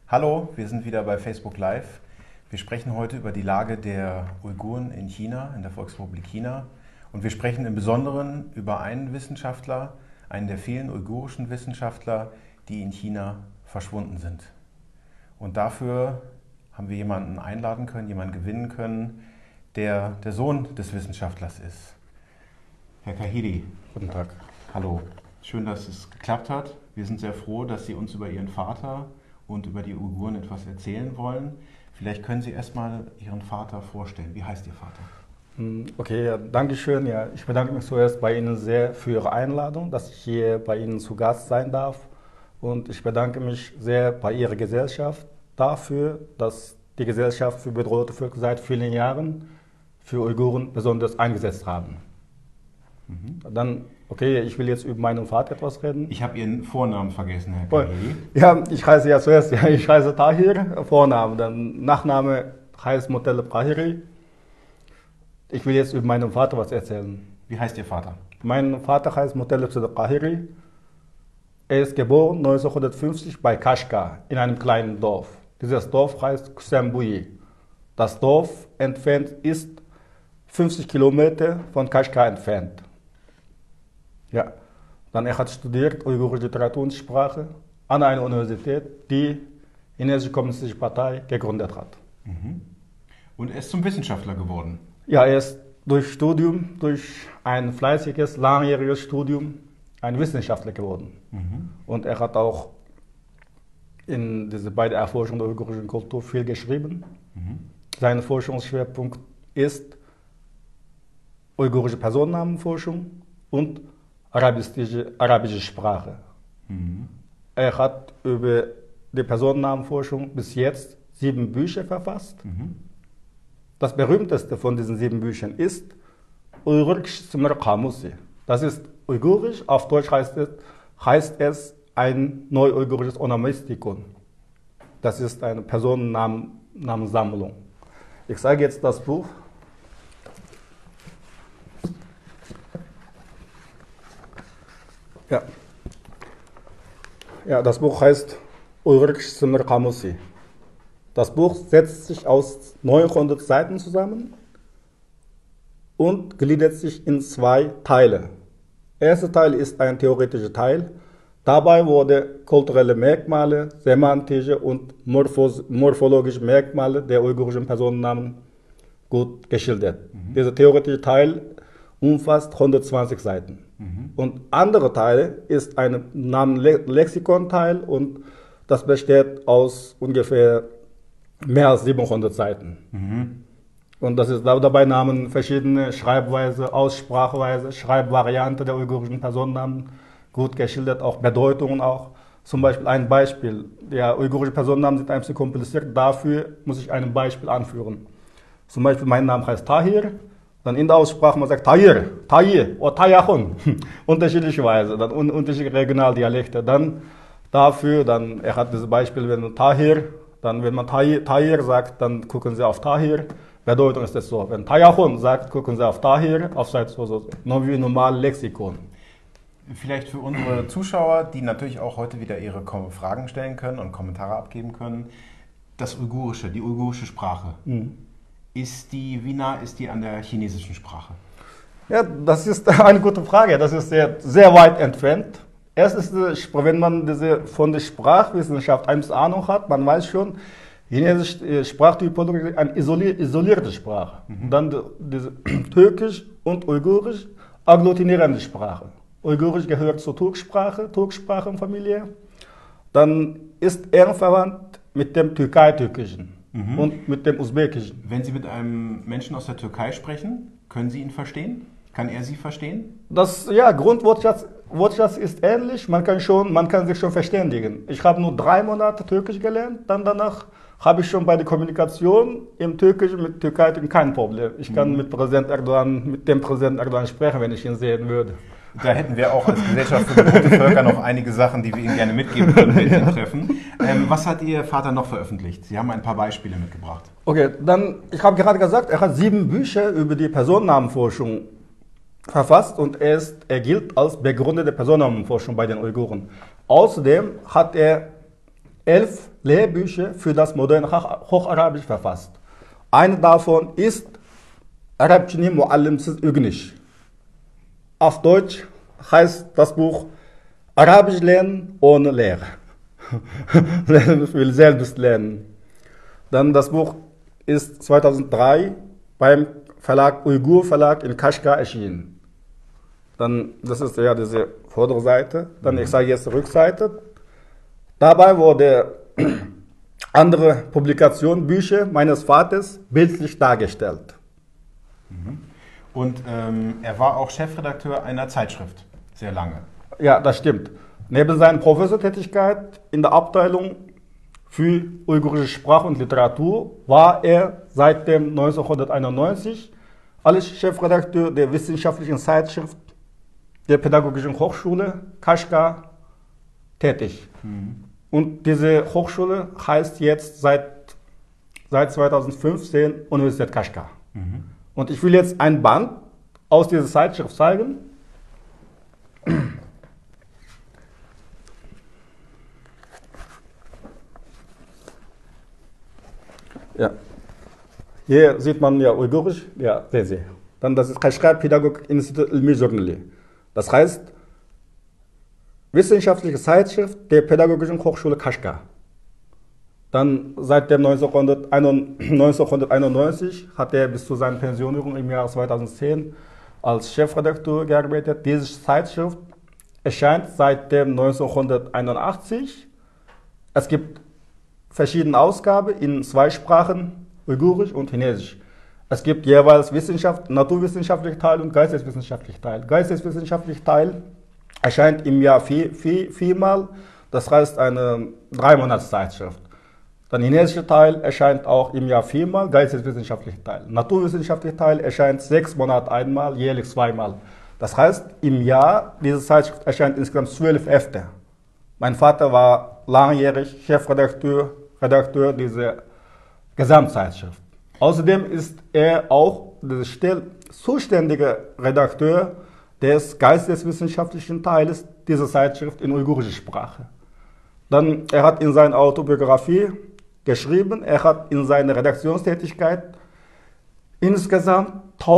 Hallo, wir sind wieder bei Facebook Live. Wir sprechen heute über die Lage der Uiguren in China, in der Volksrepublik China. Und wir sprechen im Besonderen über einen Wissenschaftler, einen der vielen uigurischen Wissenschaftler, die in China verschwunden sind. Und dafür haben wir jemanden einladen können, jemanden gewinnen können, der der Sohn des Wissenschaftlers ist. Herr Kahiri. Guten Tag. Hallo. Schön, dass es geklappt hat. Wir sind sehr froh, dass Sie uns über Ihren Vater und über die Uiguren etwas erzählen wollen. Vielleicht können Sie erstmal Ihren Vater vorstellen. Wie heißt Ihr Vater? Okay, ja, danke schön. Ja, ich bedanke mich zuerst bei Ihnen sehr für Ihre Einladung, dass ich hier bei Ihnen zu Gast sein darf. Und ich bedanke mich sehr bei Ihrer Gesellschaft dafür, dass die Gesellschaft für bedrohte Völker seit vielen Jahren für Uiguren besonders eingesetzt haben. Dann, okay, ich will jetzt über meinen Vater etwas reden. Ich habe Ihren Vornamen vergessen, Herr Kahiri. Ja, ich heiße ja zuerst, ja, ich heiße Tahir, Vorname, dann Nachname heißt Mutallab Kahiri. Ich will jetzt über meinen Vater was erzählen. Wie heißt Ihr Vater? Mein Vater heißt Mutallab Kahiri. Er ist geboren 1950 bei Kashgar in einem kleinen Dorf. Dieses Dorf heißt Kusambui. Das Dorf entfernt ist 50 Kilometer von Kashgar entfernt. Ja, dann er hat studiert uigurische Literatur und Sprache an einer Universität, die Chinesische Kommunistische Partei gegründet hat. Und er ist zum Wissenschaftler geworden. Ja, er ist durch Studium, durch ein fleißiges, langjähriges Studium ein Wissenschaftler geworden. Und er hat auch bei der Erforschung der uigurischen Kultur viel geschrieben. Sein Forschungsschwerpunkt ist uigurische Personennamenforschung und arabische Sprache. Er hat über die Personennamenforschung bis jetzt 7 Bücher verfasst. Das berühmteste von diesen 7 Büchern ist Uygurisch Sumner Qamusi. Das ist uigurisch, auf Deutsch heißt es ein neu-uigurisches Onomastikon. Das ist eine Personennamensammlung. Ich sage jetzt das Buch. Ja, das Buch heißt Uygurisch Sumner Qamusi. Das Buch setzt sich aus 900 Seiten zusammen und gliedert sich in 2 Teile. Der erste Teil ist ein theoretischer Teil. Dabei wurden kulturelle Merkmale, semantische und morphologische Merkmale der uigurischen Personennamen gut geschildert. Dieser theoretische Teil umfasst 120 Seiten. Und andere Teil ist ein Namenlexikon-Teil und das besteht aus ungefähr mehr als 700 Seiten. Und das ist dabei Namen verschiedene Schreibweise, Ausspracheweise, Schreibvariante der uigurischen Personennamen gut geschildert, auch Bedeutungen auch. Zum Beispiel ein Beispiel. Ja, uigurische Personennamen sind ein bisschen kompliziert, dafür muss ich ein Beispiel anführen. Zum Beispiel mein Name heißt Tahir. Dann in der Aussprache, man sagt Tahir, Tahir oder Tayachun. Unterschiedliche Weise, dann unterschiedliche Regionaldialekte. Dann dafür, er hat dieses Beispiel, wenn man wenn man Tahir sagt, dann gucken Sie auf Tahir. Bedeutung ist das so. Wenn Tayachun sagt, gucken Sie auf Tahir, auf Seite so wie normal Lexikon. Vielleicht für unsere Zuschauer, die natürlich auch heute wieder ihre Fragen stellen können und Kommentare abgeben können. Das Uigurische, die uigurische Sprache. Wie nah ist die an der chinesischen Sprache? Ja, das ist eine gute Frage. Das ist sehr, sehr weit entfernt. Erstens, wenn man von der Sprachwissenschaft ein bisschen Ahnung hat, man weiß schon, chinesische Sprachtypologie ist eine isolierte Sprache. Dann diese Türkisch und Uigurisch, agglutinierende Sprache. Uigurisch gehört zur Turksprachenfamilie. Dann ist er verwandt mit dem Türkei-Türkischen. Und mit dem Usbekischen. Wenn Sie mit einem Menschen aus der Türkei sprechen, können Sie ihn verstehen? Kann er Sie verstehen? Grundwortschatz ist ähnlich. Man kann sich schon verständigen. Ich habe nur 3 Monate Türkisch gelernt. Danach habe ich schon bei der Kommunikation im Türkischen mit Türkei kein Problem. Ich kann mit dem Präsident Erdogan sprechen, wenn ich ihn sehen würde. Da hätten wir auch als Gesellschaft für bedrohte Völker noch einige Sachen, die wir Ihnen gerne mitgeben würden, wenn Sie ihn treffen. Was hat Ihr Vater noch veröffentlicht? Sie haben ein paar Beispiele mitgebracht. Okay, ich habe gerade gesagt, er hat 7 Bücher über die Personennamenforschung verfasst und er gilt als Begründer der Personennamenforschung bei den Uiguren. Außerdem hat er 11 Lehrbücher für das moderne Hocharabisch verfasst. Eine davon ist Arabchini Muallimsiz Ügnish. Auf Deutsch heißt das Buch Arabisch lernen ohne Lehre. Ich will selbst lernen. Dann das Buch ist 2003 beim Verlag Uyghur Verlag in Kashgar erschienen. Dann, das ist ja diese vordere Seite. Dann ich sage jetzt Rückseite. Dabei wurde andere Publikationen, Bücher meines Vaters bildlich dargestellt. Und er war auch Chefredakteur einer Zeitschrift, sehr lange. Ja, das stimmt. Neben seiner Professortätigkeit in der Abteilung für uigurische Sprache und Literatur war er seit dem 1991 als Chefredakteur der wissenschaftlichen Zeitschrift der Pädagogischen Hochschule Kashgar tätig. Und diese Hochschule heißt jetzt seit 2015 Universität Kashgar. Und ich will jetzt ein Band aus dieser Zeitschrift zeigen. Ja. Hier sieht man ja Uigurisch, ja, sehr, sehr. Dann das ist Kashgar Pädagogik Institut Ilmi Journali. Das heißt, wissenschaftliche Zeitschrift der Pädagogischen Hochschule Kashgar. Dann seit dem 1991 hat er bis zu seiner Pensionierung im Jahr 2010 als Chefredakteur gearbeitet. Diese Zeitschrift erscheint seit dem 1981. Es gibt verschiedene Ausgaben in zwei Sprachen, Uigurisch und Chinesisch. Es gibt jeweils naturwissenschaftlicher Teil und geisteswissenschaftlicher Teil. Geisteswissenschaftlicher Teil erscheint im Jahr viermal, das heißt eine 3-Monats-Zeitschrift. Der chinesische Teil erscheint auch im Jahr viermal, geisteswissenschaftlicher Teil. Naturwissenschaftlicher Teil erscheint 6 Monate einmal, jährlich zweimal. Das heißt, im Jahr, diese Zeitschrift erscheint insgesamt 12 Hefte. Mein Vater war langjährig Chefredakteur dieser Gesamtzeitschrift. Außerdem ist er auch der zuständige Redakteur des geisteswissenschaftlichen Teiles dieser Zeitschrift in uigurischer Sprache. Dann, er hat in seiner Autobiografie geschrieben, er hat in seiner Redaktionstätigkeit insgesamt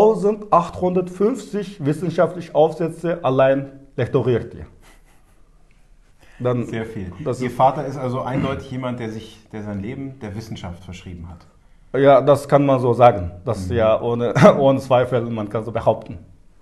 1850 wissenschaftliche Aufsätze allein lektoriert. Dann, sehr viel. Ihr Vater ist also eindeutig jemand, der sein Leben der Wissenschaft verschrieben hat. Ja, das kann man so sagen. Das ja ohne Zweifel, man kann so behaupten.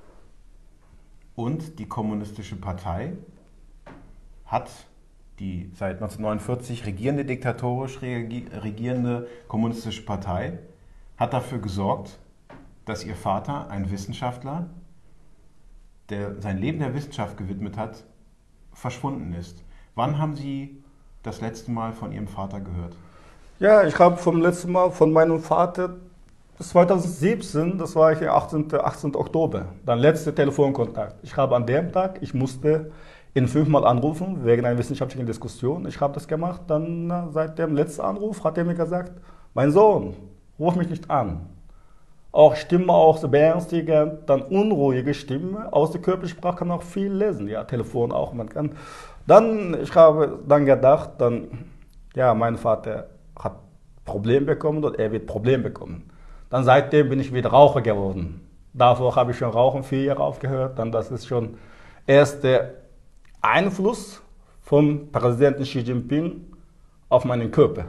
Und die Kommunistische Partei hat die seit 1949 diktatorisch regierende Kommunistische Partei hat dafür gesorgt, dass ihr Vater, ein Wissenschaftler, der sein Leben der Wissenschaft gewidmet hat, verschwunden ist. Wann haben Sie das letzte Mal von Ihrem Vater gehört? Ja, ich habe vom letzten Mal von meinem Vater bis 2017, das war der 18. Oktober, dann letzter Telefonkontakt. Ich habe an dem Tag, ich musste ihn 5-mal anrufen, wegen einer wissenschaftlichen Diskussion. Ich habe das gemacht, dann seit dem letzten Anruf hat er mir gesagt, mein Sohn, ruf mich nicht an. Auch Stimme, auch so beängstigend, dann unruhige Stimme, aus der Körpersprache kann man auch viel lesen, ja, Telefon auch, man kann. Ich habe dann gedacht, ja, mein Vater hat Probleme bekommen und er wird Probleme bekommen. Dann seitdem bin ich wieder Raucher geworden. Davor habe ich schon Rauchen 4 Jahre aufgehört, dann das ist schon erst der Einfluss vom Präsidenten Xi Jinping auf meinen Körper.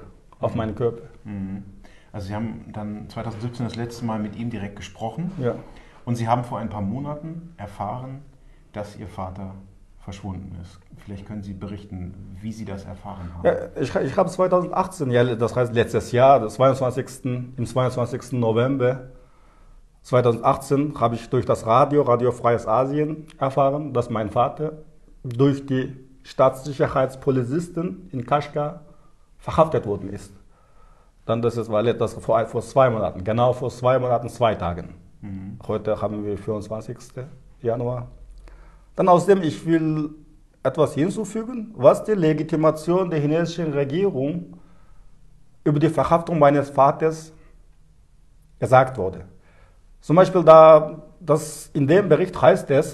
Also Sie haben dann 2017 das letzte Mal mit ihm direkt gesprochen. Ja. Und Sie haben vor ein paar Monaten erfahren, dass Ihr Vater verschwunden ist. Vielleicht können Sie berichten, wie Sie das erfahren haben. Ja, ich habe 2018, ja, das heißt letztes Jahr, im 22. November 2018 habe ich durch das Radio Freies Asien erfahren, dass mein Vater durch die Staatssicherheitspolizisten in Kashgar verhaftet worden ist. Dann das war das vor 2 Monaten, genau vor 2 Monaten, 2 Tagen. Heute haben wir 24. Januar. Dann außerdem, ich will etwas hinzufügen, was die Legitimation der chinesischen Regierung über die Verhaftung meines Vaters gesagt wurde. Zum Beispiel in dem Bericht heißt es,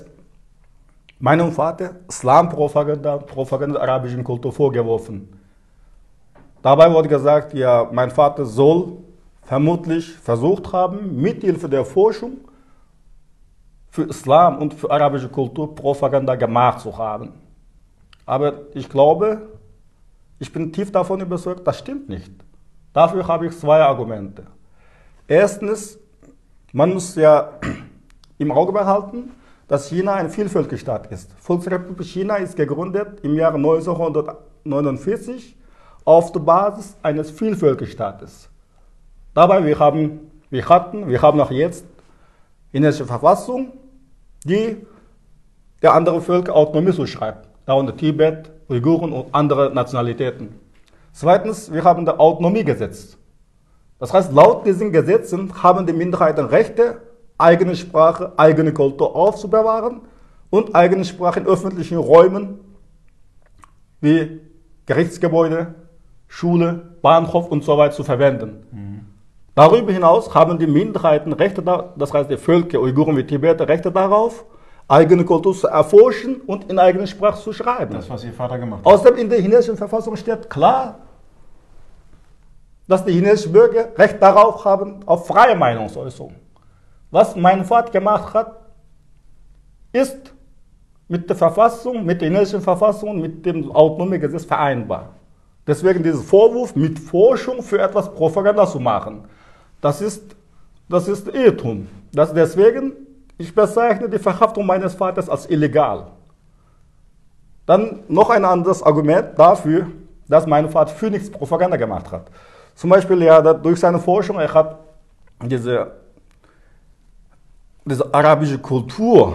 meinem Vater Islampropaganda der arabischen Kultur vorgeworfen. Dabei wurde gesagt, ja, mein Vater soll vermutlich versucht haben, mithilfe der Forschung für Islam und für arabische Kultur Propaganda gemacht zu haben. Aber ich glaube, ich bin tief davon überzeugt, das stimmt nicht. Dafür habe ich zwei Argumente. Erstens, man muss ja im Auge behalten, dass China ein Vielvölkerstaat ist. Volksrepublik China ist gegründet im Jahr 1949 auf der Basis eines Vielvölkerstaates. Dabei wir haben auch jetzt chinesische Verfassung, die der andere Völker Autonomie zuschreibt, darunter Tibet, Uiguren und andere Nationalitäten. Zweitens, wir haben das Autonomiegesetz. Das heißt, laut diesen Gesetzen haben die Minderheiten Rechte, eigene Sprache, eigene Kultur aufzubewahren und eigene Sprache in öffentlichen Räumen wie Gerichtsgebäude, Schule, Bahnhof und so weiter zu verwenden. Darüber hinaus haben die Minderheiten Rechte, das heißt die Völker, Uiguren wie Tibeter, Rechte darauf, eigene Kultur zu erforschen und in eigener Sprache zu schreiben. Das, was Ihr Vater gemacht hat. Außerdem in der chinesischen Verfassung steht klar, dass die chinesischen Bürger Recht darauf haben, auf freie Meinungsäußerung. Was mein Vater gemacht hat, ist mit der Verfassung, mit der chinesischen Verfassung, mit dem Autonomiegesetz vereinbar. Deswegen dieser Vorwurf, mit Forschung für etwas Propaganda zu machen, das ist Irrtum. Deswegen, ich bezeichne die Verhaftung meines Vaters als illegal. Dann noch ein anderes Argument dafür, dass mein Vater für nichts Propaganda gemacht hat. Zum Beispiel, ja, durch seine Forschung, er hat diese arabische Kultur,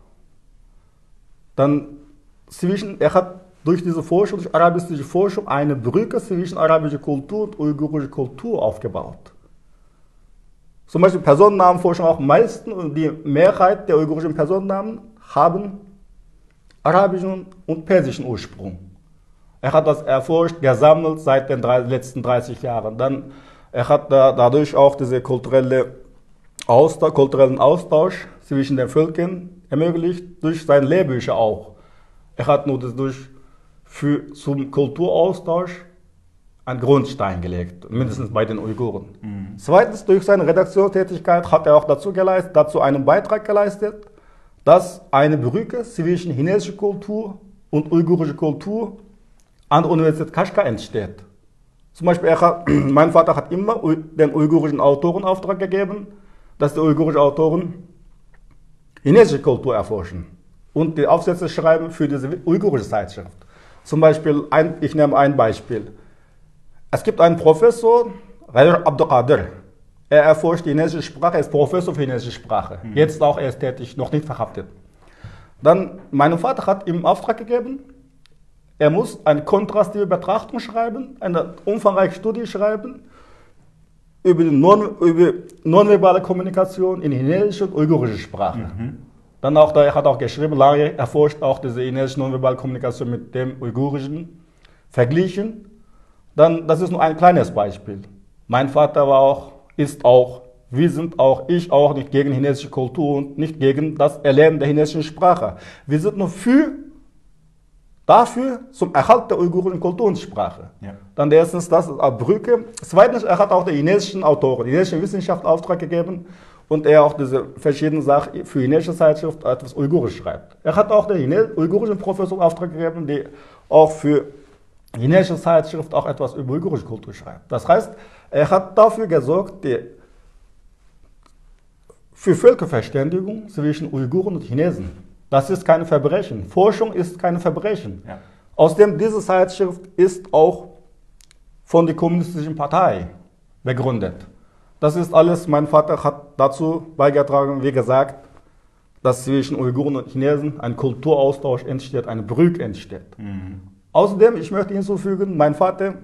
er hat durch diese Forschung, durch arabische Forschung, eine Brücke zwischen arabischer Kultur und uigurischer Kultur aufgebaut. Zum Beispiel Personennamenforschung auch meistens und die Mehrheit der uigurischen Personennamen haben arabischen und persischen Ursprung. Er hat das erforscht, gesammelt seit den letzten 30 Jahren. Er hat dadurch auch diesen kulturellen Austausch zwischen den Völkern ermöglicht, durch seine Lehrbücher auch. Er hat nur zum Kulturaustausch einen Grundstein gelegt, mindestens bei den Uiguren. Zweitens, durch seine Redaktionstätigkeit hat er auch dazu einen Beitrag geleistet, dass eine Brücke zwischen chinesischer Kultur und uigurischer Kultur an der Universität Kashgar entsteht. Zum Beispiel, mein Vater hat immer den uigurischen Autoren Auftrag gegeben, dass die uigurischen Autoren chinesische Kultur erforschen und die Aufsätze schreiben für diese uigurische Zeitschrift. Zum Beispiel, ich nehme ein Beispiel. Es gibt einen Professor, Rair Abdelkader. Er erforscht die chinesische Sprache, er ist Professor für chinesische Sprache. Jetzt auch, er ist tätig, noch nicht verhaftet. Dann, mein Vater hat ihm Auftrag gegeben, er muss eine kontrastive Betrachtung schreiben, eine umfangreiche Studie schreiben über nonverbale Kommunikation in chinesischer und uigurischer Sprache. Dann auch, er hat auch geschrieben, lange erforscht auch diese chinesische nonverbale Kommunikation mit dem uigurischen, verglichen. Dann, das ist nur ein kleines Beispiel. Mein Vater ich auch nicht gegen chinesische Kultur und nicht gegen das Erlernen der chinesischen Sprache. Wir sind nur dafür zum Erhalt der uigurischen Kultur und Sprache. Ja. Dann erstens das als Brücke. Zweitens, er hat auch den chinesischen Autoren, die chinesischen Wissenschaft Auftrag gegeben und er auch diese verschiedenen Sachen für chinesische Zeitschrift etwas Uigurisch schreibt. Er hat auch den uigurischen Professor Auftrag gegeben, die auch für chinesische Zeitschrift auch etwas über uigurische Kultur schreibt. Das heißt, er hat dafür gesorgt, für Völkerverständigung zwischen Uiguren und Chinesen. Das ist kein Verbrechen. Forschung ist kein Verbrechen. Ja. Außerdem, diese Zeitschrift ist auch von der Kommunistischen Partei begründet. Das ist alles, mein Vater hat dazu beigetragen, wie gesagt, dass zwischen Uiguren und Chinesen ein Kulturaustausch entsteht, eine Brücke entsteht. Außerdem, ich möchte hinzufügen, mein Vater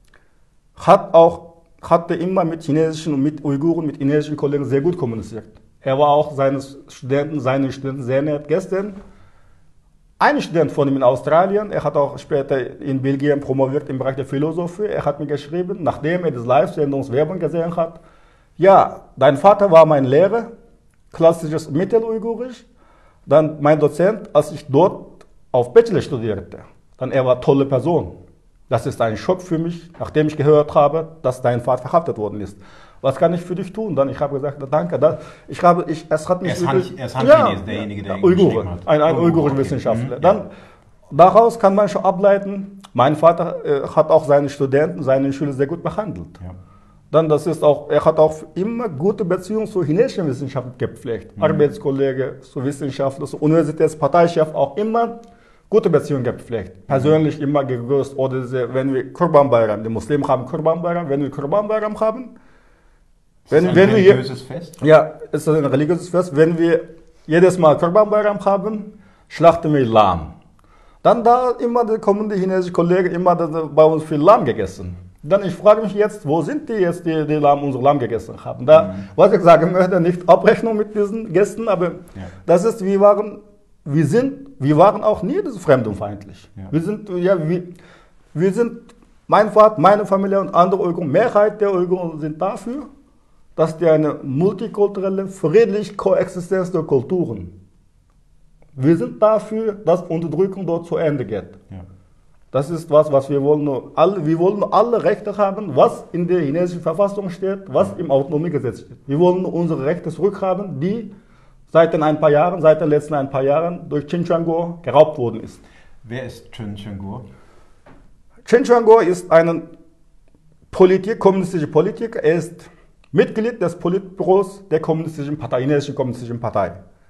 hatte immer mit chinesischen und mit Uiguren, mit chinesischen Kollegen sehr gut kommuniziert. Er war auch seinen Studenten sehr nett. Gestern, ein Student von ihm in Australien, er hat auch später in Belgien promoviert im Bereich der Philosophie, er hat mir geschrieben, nachdem er das Live-Sendungswerbung gesehen hat, ja, dein Vater war mein Lehrer, klassisches Mitteluigurisch, dann mein Dozent, als ich dort auf Bachelor studierte. Dann er war eine tolle Person. Das ist ein Schock für mich, nachdem ich gehört habe, dass dein Vater verhaftet worden ist. Was kann ich für dich tun? Dann ich habe gesagt, danke. Es hat mich er ist Han-Chinese, derjenige, der ihn geschrieben hat. Ein uigurischer Wissenschaftler. Dann, daraus kann man schon ableiten, mein Vater hat auch seine Studenten, seine Schüler sehr gut behandelt. Ja. Dann, er hat auch immer gute Beziehungen zu chinesischen Wissenschaftlern gepflegt. Arbeitskollege, zu Wissenschaftlern, zu Universitätsparteichef auch immer gute Beziehungen gepflegt. Persönlich immer gegrüßt. Oder wenn wir Kurban Bayram, die Muslime haben Kurban Bayram, wenn wir Kurban Bayram haben, ist das ein religiöses Fest? Ja, es ist ein religiöses Fest. Wenn wir jedes Mal Kurban Bayram haben, schlachten wir Lamm. Dann kommen die chinesischen Kollegen immer bei uns viel Lamm gegessen. Dann ich frage mich jetzt, wo sind die jetzt, die unsere Lamm gegessen haben? Was ich sagen möchte, nicht Abrechnung mit diesen Gästen, aber das ist, wir waren auch nie fremdenfeindlich. Ja. Wir sind, mein Vater, meine Familie und andere Uiguren, Mehrheit der Uiguren sind dafür, dass die eine multikulturelle, friedliche Koexistenz der Kulturen. Wir sind dafür, dass Unterdrückung dort zu Ende geht. Ja. Das ist was wir wollen. Wir wollen alle Rechte haben, was in der chinesischen Verfassung steht, was im Autonomiegesetz steht. Wir wollen unsere Rechte zurückhaben, die seit den letzten ein paar Jahren durch Chen Quanguo geraubt worden ist. Wer ist Chen Quanguo? Chen Quanguo ist ein kommunistischer Politiker. Er ist Mitglied des Politbüros der chinesischen kommunistischen Partei.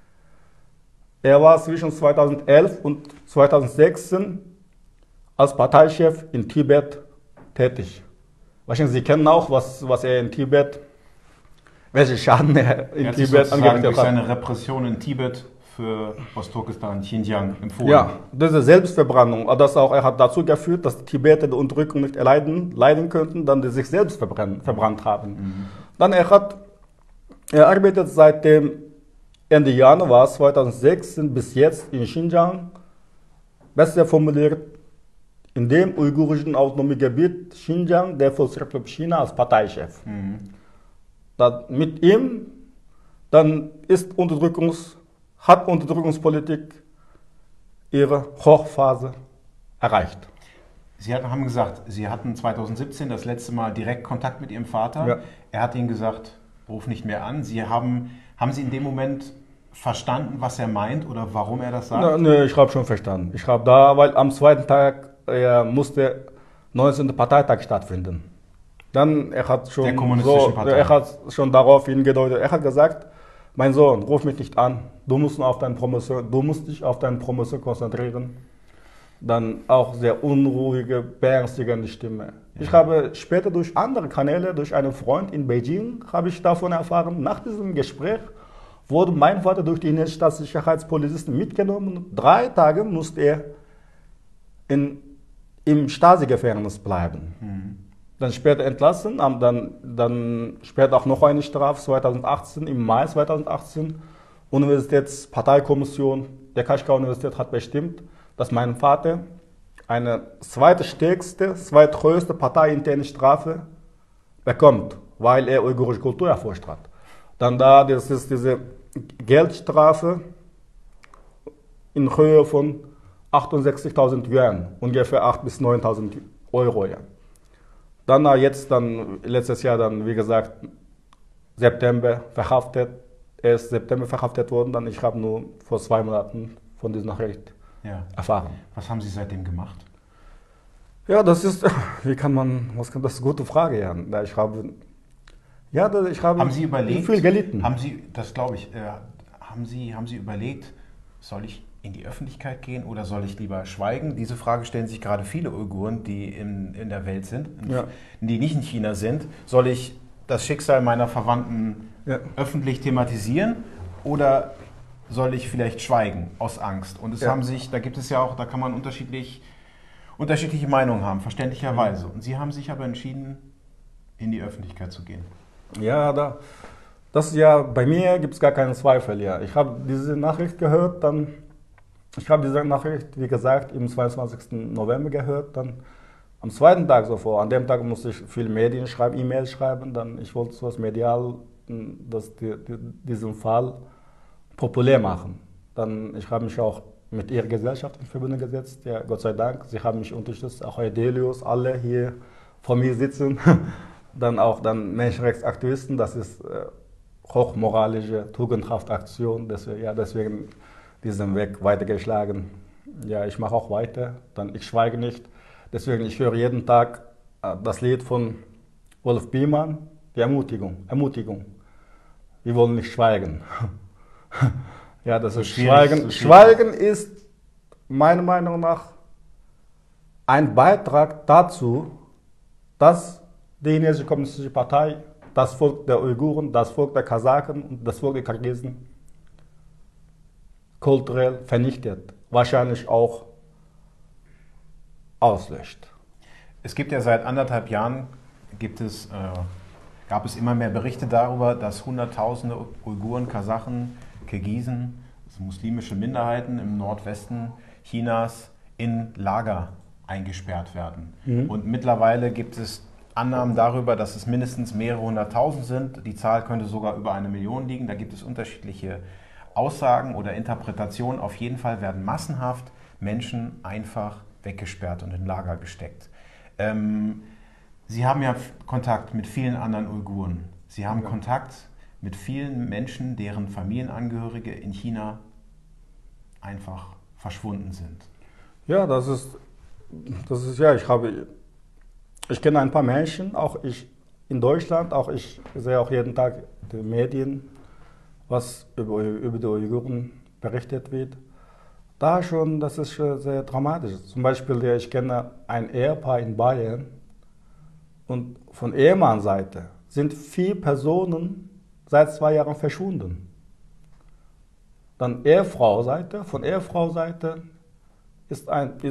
Er war zwischen 2011 und 2016 als Parteichef in Tibet tätig. Wahrscheinlich Sie kennen auch, was er in Tibet, welche Schaden er in Tibet angerichtet hat. Durch seine Repression in Tibet für Ostturkestan, Xinjiang empfohlen. Ja, diese Selbstverbrennung, er hat dazu geführt, dass die Tibeter die Unterdrückung nicht leiden könnten, dann die sich selbst verbrannt haben. Dann er arbeitet seit dem Ende Januar 2016 bis jetzt in Xinjiang, besser formuliert, in dem uigurischen Autonomiegebiet Xinjiang der Volksrepublik China als Parteichef. Mit ihm dann hat Unterdrückungspolitik ihre Hochphase erreicht. Sie haben gesagt, Sie hatten 2017 das letzte Mal direkt Kontakt mit Ihrem Vater. Ja. Er hat Ihnen gesagt, ruf nicht mehr an. Haben Sie in dem Moment verstanden, was er meint oder warum er das sagt? Nee, ich habe schon verstanden. Weil am zweiten Tag musste 19. Parteitag stattfinden. Dann er hat schon darauf hingedeutet. Er hat gesagt, mein Sohn, ruf mich nicht an. Du musst dich auf deine Promotion konzentrieren. Dann auch sehr unruhige, beängstigende Stimme. Ja. Ich habe später durch andere Kanäle, durch einen Freund in Beijing, habe ich davon erfahren. Nach diesem Gespräch wurde mein Vater durch die chinesischen Staatssicherheitspolizisten mitgenommen. 3 Tage musste er im Stasi-Gefängnis bleiben. Dann später entlassen, dann später auch noch eine Strafe 2018, im Mai 2018. Universitätsparteikommission der Kashgar-Universität hat bestimmt, dass mein Vater eine zweitgrößte parteiinterne Strafe bekommt, weil er uigurische Kultur erforscht hat. Dann das ist diese Geldstrafe in Höhe von 68.000 Yuan, ungefähr 8.000 bis 9.000 Euro. Ja. Dann letztes Jahr, wie gesagt, September verhaftet. Er ist September verhaftet worden, dann ich habe nur vor 2 Monaten von dieser Nachricht erfahren. Was haben Sie seitdem gemacht? Ja, das ist eine gute Frage, Jan. Haben Sie überlegt, viel gelitten. Das glaube ich, haben Sie überlegt, soll ich in die Öffentlichkeit gehen oder soll ich lieber schweigen? Diese Frage stellen sich gerade viele Uiguren, die in der Welt sind, die nicht in China sind. Soll ich das Schicksal meiner Verwandten öffentlich thematisieren oder soll ich vielleicht schweigen aus Angst? Und da gibt es ja auch, da kann man unterschiedliche Meinungen haben, verständlicherweise. Und Sie haben sich aber entschieden, in die Öffentlichkeit zu gehen. Ja, bei mir gibt es gar keinen Zweifel. Ja. Ich habe diese Nachricht gehört, wie gesagt, am 22. November gehört, dann am zweiten Tag sofort. An dem Tag musste ich viel E-Mails schreiben, dann ich wollte so was medial, diesen Fall populär machen. Dann ich habe mich auch mit ihrer Gesellschaft in Verbindung gesetzt. Ja, Gott sei Dank, sie haben mich unterstützt, auch Herr Delius, alle hier vor mir sitzen. Dann auch Menschenrechtsaktivisten, das ist hochmoralische, tugendhafte Aktion, deswegen diesen Weg weitergeschlagen. Ja, ich mache auch weiter, ich schweige nicht. Deswegen, ich höre jeden Tag das Lied von Wolf Biermann, die Ermutigung. Wir wollen nicht schweigen. Ja, das ist Schweigen. Schweigen ist meiner Meinung nach ein Beitrag dazu, dass die chinesische kommunistische Partei das Volk der Uiguren, das Volk der Kasachen und das Volk der Kirgisen kulturell vernichtet, wahrscheinlich auch auslöscht. Es gibt ja seit 1,5 Jahren, gab es immer mehr Berichte darüber, dass Hunderttausende Uiguren, Kasachen, Kirgisen, also muslimische Minderheiten im Nordwesten Chinas in Lager eingesperrt werden. Und mittlerweile gibt es Annahmen darüber, dass es mindestens mehrere hunderttausend sind. Die Zahl könnte sogar über 1 Million liegen. Da gibt es unterschiedliche Aussagen oder Interpretationen. Auf jeden Fall werden massenhaft Menschen einfach weggesperrt und in Lager gesteckt. Sie haben ja Kontakt mit vielen anderen Uiguren. Sie haben Kontakt mit vielen Menschen, deren Familienangehörige in China einfach verschwunden sind. Ja, das ist ja, ich kenne ein paar Menschen, auch ich in Deutschland, auch ich sehe auch jeden Tag die Medien, was über die Uiguren berichtet wird. Da schon, das ist schon sehr dramatisch. Zum Beispiel, ich kenne ein Ehepaar in Bayern und von Ehemannsseite sind 4 Personen seit 2 Jahren verschwunden. Dann von Ehefrau-Seite ist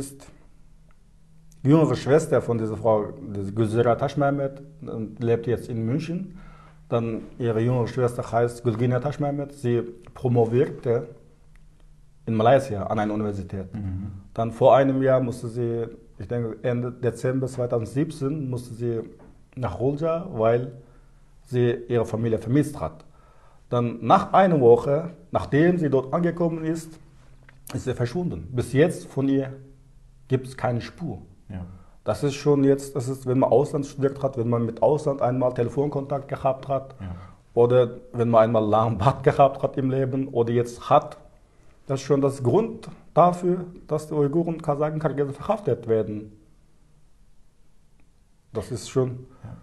die jüngere Schwester von dieser Frau, Gülsera Taschmehmet, lebt jetzt in München. Dann ihre jüngere Schwester heißt Gülgina Taschmehmet. Sie promovierte in Malaysia an einer Universität. Dann vor einem Jahr musste sie, ich denke Ende Dezember 2017, musste sie nach Rulja, weil sie ihre Familie vermisst hat. Dann nach einer Woche, nachdem sie dort angekommen ist sie verschwunden. Bis jetzt von ihr gibt es keine Spur. Ja. Das ist schon jetzt, wenn man Ausland studiert hat, wenn man mit Ausland einmal Telefonkontakt gehabt hat oder wenn man einmal langen Bart gehabt hat im Leben oder jetzt hat, das ist schon das Grund dafür, dass die Uiguren, Kasachen, Kirgisen verhaftet werden. Das ist schon... Ja.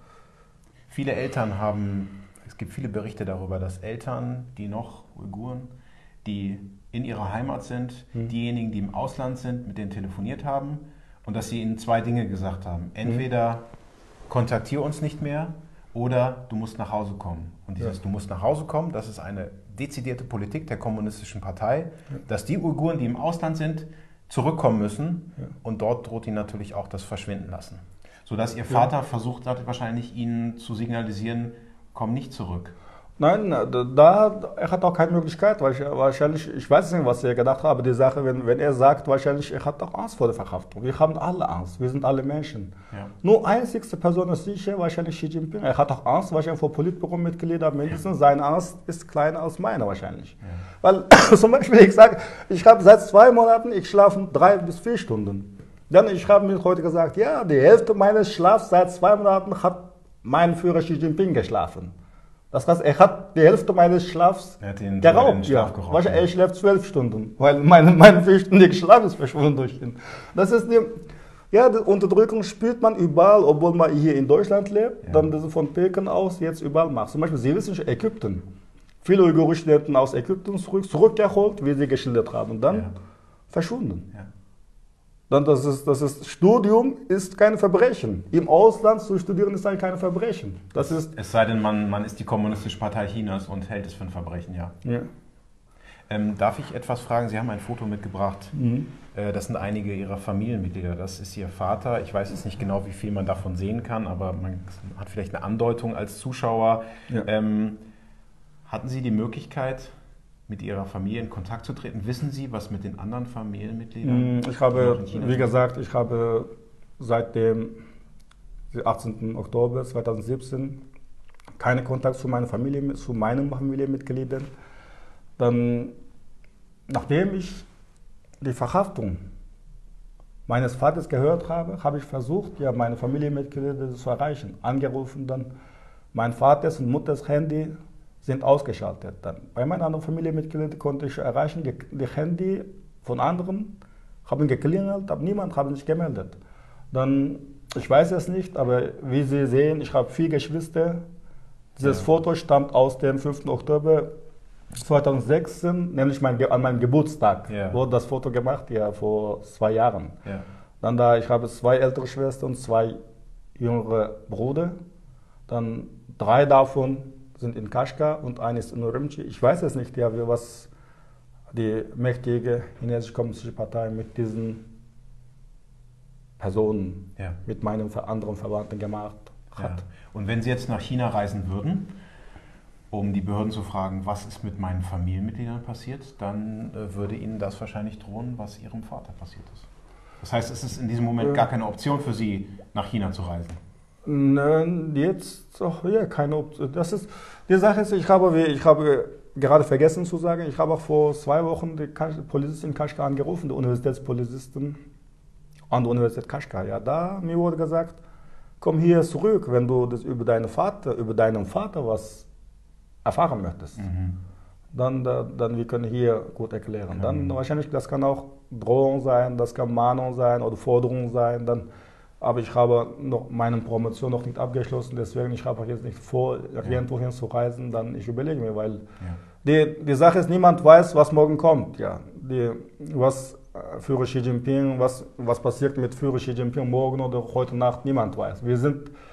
Es gibt viele Berichte darüber, dass Eltern, die noch Uiguren, die in ihrer Heimat sind, diejenigen, die im Ausland sind, mit denen telefoniert haben und dass sie ihnen 2 Dinge gesagt haben. Entweder kontaktiere uns nicht mehr oder du musst nach Hause kommen. Und dieses Du musst nach Hause kommen, das ist eine dezidierte Politik der kommunistischen Partei, dass die Uiguren, die im Ausland sind, zurückkommen müssen und dort droht ihnen natürlich auch das Verschwinden lassen. Sodass ihr Vater versucht hat, wahrscheinlich ihnen zu signalisieren, komm nicht zurück. Nein, er hat auch keine Möglichkeit, weil wahrscheinlich, ich weiß nicht, was er gedacht hat, aber die Sache, wenn er sagt, wahrscheinlich, er hat auch Angst vor der Verhaftung. Wir haben alle Angst, wir sind alle Menschen. Ja. Nur einzigste Person ist sicher, wahrscheinlich Xi Jinping. Er hat auch Angst, wahrscheinlich vor Politbüro-Mitgliedern mindestens. Seine Angst ist kleiner als meine wahrscheinlich. Ja. Weil zum Beispiel, ich habe seit 2 Monaten, ich schlafe 3 bis 4 Stunden. Dann, ich habe mir heute gesagt, ja, die Hälfte meines Schlafs seit 2 Monaten hat mein Führer Xi Jinping geschlafen. Das heißt, er hat die Hälfte meines Schlafs geraubt. Er schläft 12 Stunden, weil mein 4-stündiger Schlaf ist verschwunden durch ihn. Das ist die Unterdrückung spürt man überall, obwohl man hier in Deutschland lebt, dann das von Peking aus jetzt überall macht. Zum Beispiel, Sie wissen schon, Ägypten. Viele uigurische Studenten aus Ägypten zurückgeholt, wie Sie geschildert haben, dann verschwunden. Ja. Dann das Studium ist kein Verbrechen. Im Ausland zu studieren ist kein Verbrechen. Es sei denn, man ist die Kommunistische Partei Chinas und hält es für ein Verbrechen, ja. Darf ich etwas fragen? Sie haben ein Foto mitgebracht. Das sind einige Ihrer Familienmitglieder. Das ist Ihr Vater. Ich weiß jetzt nicht genau, wie viel man davon sehen kann, aber man hat vielleicht eine Andeutung als Zuschauer. Ja. Hatten Sie die Möglichkeit, mit Ihrer Familie in Kontakt zu treten? Wissen Sie, was mit den anderen Familienmitgliedern? Ich habe, wie gesagt, seit dem 18. Oktober 2017 keinen Kontakt zu meinen Familienmitgliedern. Dann, nachdem ich die Verhaftung meines Vaters gehört habe, habe ich versucht, ja, meine Familienmitglieder zu erreichen. Angerufen dann, mein Vaters und Mutters Handy sind ausgeschaltet. Dann bei meinen anderen Familienmitgliedern konnte ich erreichen, die Handy von anderen haben geklingelt, aber niemand hat sich gemeldet. Dann, ich weiß es nicht, aber wie Sie sehen, ich habe 4 Geschwister. Dieses Foto stammt aus dem 5. Oktober 2016, nämlich an meinem Geburtstag, wurde das Foto gemacht, ja, vor 2 Jahren. Ja. Dann ich habe 2 ältere Schwestern und 2 jüngere Brüder. Dann 3 davon sind in Kashgar und eine ist in Urumqi. Ich weiß es nicht, ja, was die mächtige chinesische kommunistische Partei mit diesen Personen, mit meinen anderen Verwandten gemacht hat. Ja. Und wenn Sie jetzt nach China reisen würden, um die Behörden zu fragen, was ist mit meinen Familienmitgliedern passiert, dann würde Ihnen das wahrscheinlich drohen, was Ihrem Vater passiert ist. Das heißt, es ist in diesem Moment gar keine Option für Sie, nach China zu reisen. Nein, jetzt keine Option. Die Sache ist, ich habe gerade vergessen zu sagen, ich habe auch vor 2 Wochen die Polizisten in Kashgar angerufen, die Universitätspolizisten an der Universität Kashgar. Ja, mir wurde gesagt, komm hier zurück, wenn du das über deinen Vater was erfahren möchtest. Dann wir können hier gut erklären. Dann wahrscheinlich, das kann auch Drohung sein, das kann Mahnung sein oder Forderung sein. Aber ich habe noch meine Promotion noch nicht abgeschlossen, deswegen ich habe jetzt nicht vor, irgendwohin zu reisen. Dann ich überlege mir, weil die Sache ist, niemand weiß, was morgen kommt. Ja, was Führer Xi Jinping, was passiert mit Führer Xi Jinping morgen oder heute Nacht, niemand weiß. Wir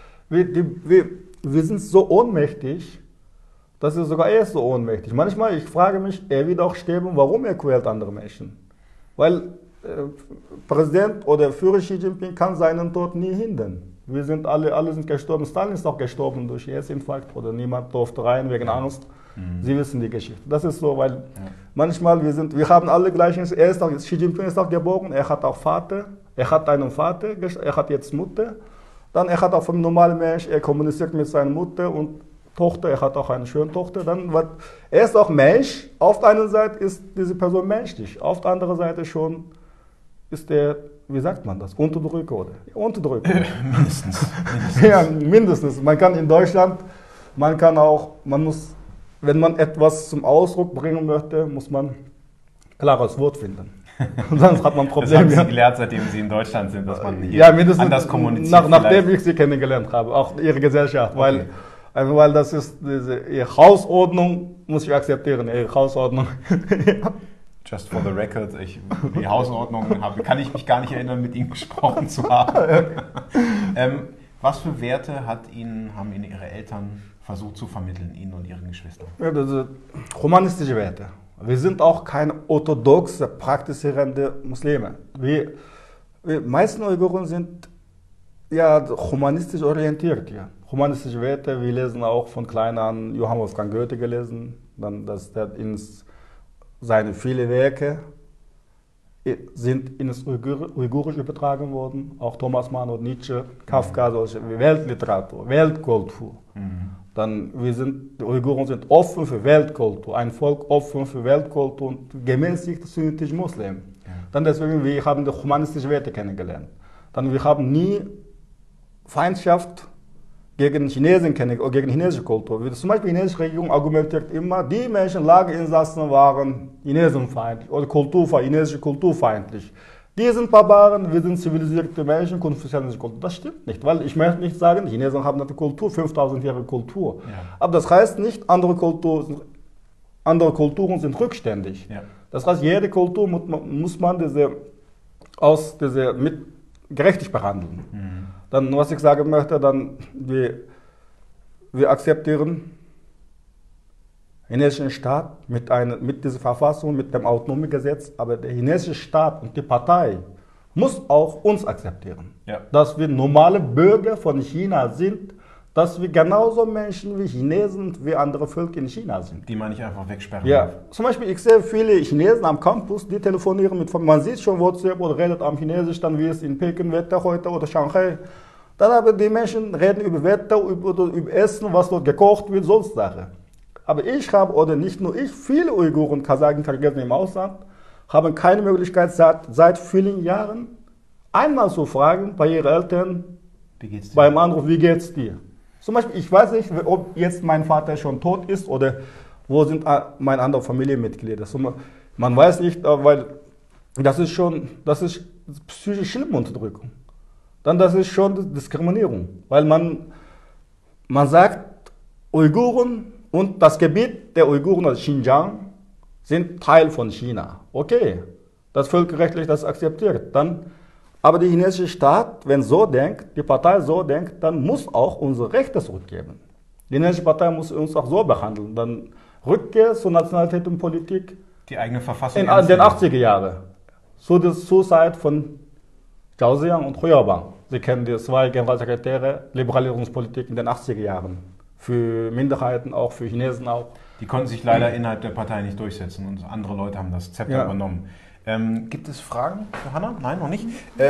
sind so ohnmächtig. Das ist sogar er so ohnmächtig. Manchmal, ich frage mich, er wird auch sterben, warum er quält andere Menschen. Weil Präsident oder Führer Xi Jinping kann seinen Tod nie hindern. Wir sind alle sind gestorben. Stalin ist auch gestorben durch Herzinfarkt oder niemand durfte rein wegen Angst. Sie wissen die Geschichte. Das ist so, weil manchmal wir haben alle gleichen. Xi Jinping ist auch geboren, er hat auch Vater, er hat einen Vater, er hat jetzt Mutter. Dann er hat auch vom normalen Mensch, er kommuniziert mit seiner Mutter und Tochter, er hat auch eine schöne Tochter. Er ist auch Mensch. Auf der einen Seite ist diese Person menschlich, auf der anderen Seite schon ist er, wie sagt man das, Unterdrücker oder? Unterdrücker. Mindestens. Ja, mindestens. Man kann in Deutschland, man muss, wenn man etwas zum Ausdruck bringen möchte, muss man klares Wort finden. Sonst hat man Probleme. Das haben Sie gelernt, seitdem Sie in Deutschland sind, dass man hier anders kommuniziert. Nachdem ich Sie kennengelernt habe, auch Ihre Gesellschaft, weil das ist Ihre Hausordnung, muss ich akzeptieren, Ihre Hausordnung. Just for the record, die Hausordnung kann ich mich gar nicht erinnern, mit Ihnen gesprochen zu haben. Was für Werte haben Ihnen Ihre Eltern versucht zu vermitteln, Ihnen und Ihren Geschwistern? Ja, das sind humanistische Werte. Wir sind auch keine orthodoxe, praktizierende Muslime. Die meisten Uiguren sind humanistisch orientiert. Ja. Humanistische Werte, wir lesen auch von klein an Johann Wolfgang Goethe gelesen, dann seine viele Werke sind ins Uigurisch übertragen worden, auch Thomas Mann und Nietzsche, Kafka, solche Weltliteratur, Weltkultur. Dann die Uiguren sind offen für Weltkultur, ein Volk offen für Weltkultur und gemäßigt sunnitisch Muslim. Dann deswegen, wir haben die humanistische Werte kennengelernt. Dann wir haben nie Feindschaft gegen Chinesen oder gegen chinesische Kultur. Zum Beispiel die chinesische Regierung argumentiert immer, die Menschen, Lagerinsassen waren chinesenfeindlich oder chinesische kulturfeindlich. Die sind Barbaren, wir sind zivilisierte Menschen, konfuzianische Kultur. Das stimmt nicht, weil ich möchte nicht sagen, die Chinesen haben eine Kultur, 5000 Jahre Kultur. Ja. Aber das heißt nicht, andere Kulturen sind rückständig. Ja. Das heißt, jede Kultur muss man mit gerechtig behandeln. Dann, was ich sagen möchte, wir akzeptieren den chinesischen Staat mit dieser Verfassung, mit dem Autonomiegesetz, aber der chinesische Staat und die Partei muss auch uns akzeptieren. Ja. Dass wir normale Bürger von China sind, dass wir genauso Menschen wie Chinesen und wie andere Völker in China sind. Die man nicht einfach wegsperren darf. Ja, zum Beispiel, ich sehe viele Chinesen am Campus, die telefonieren man sieht schon WhatsApp oder redet am Chinesisch, dann wie es in Peking Wetter heute oder Shanghai. Dann aber die Menschen reden über Wetter, über Essen, was dort gekocht wird, sonst Sachen. Aber ich habe, oder nicht nur ich, viele Uiguren, Kasachen, Kirgisen im Ausland, haben keine Möglichkeit seit vielen Jahren einmal zu fragen bei ihren Eltern Wie geht's dir? beim Anruf, wie geht's dir? Zum Beispiel, ich weiß nicht, ob jetzt mein Vater schon tot ist oder wo sind meine anderen Familienmitglieder. Man weiß nicht, weil das ist psychische Schlimmunterdrückung. Dann das ist schon Diskriminierung, weil man sagt, Uiguren und das Gebiet der Uiguren, also Xinjiang, sind Teil von China. Okay, das völkerrechtlich das akzeptiert. Aber der chinesische Staat, wenn so denkt, die Partei so denkt, dann muss auch unsere Rechte zurückgeben. Die chinesische Partei muss uns auch so behandeln. Dann Rückkehr zur Nationalität und Politik Die eigene Verfassung. in den 80er Jahren. Zur Zeit von Zhao Ziyang und Hu Yaobang. Sie kennen die zwei Generalsekretäre Liberalisierungspolitik in den 80er Jahren. Für Minderheiten auch, für Chinesen auch. Die konnten sich leider innerhalb der Partei nicht durchsetzen und andere Leute haben das Zepter übernommen. Gibt es Fragen, Johanna? Nein, noch nicht.